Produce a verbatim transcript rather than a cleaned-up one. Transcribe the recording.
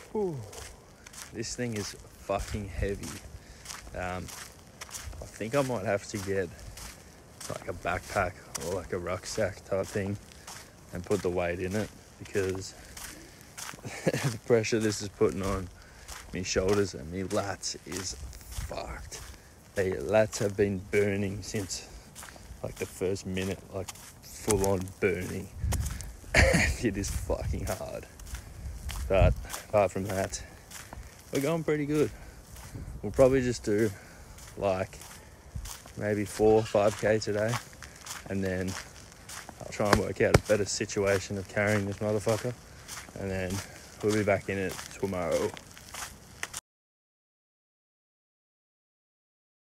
Whew. This thing is fucking heavy. Um, I think I might have to get like a backpack or like a rucksack type thing and put the weight in it, because the pressure this is putting on me shoulders and me lats is fucked. The lats have been burning since like the first minute, like full on burning. It is fucking hard. But apart from that, we're going pretty good. We'll probably just do like maybe four, five K today, and then I'll try and work out a better situation of carrying this motherfucker, and then we'll be back in it tomorrow.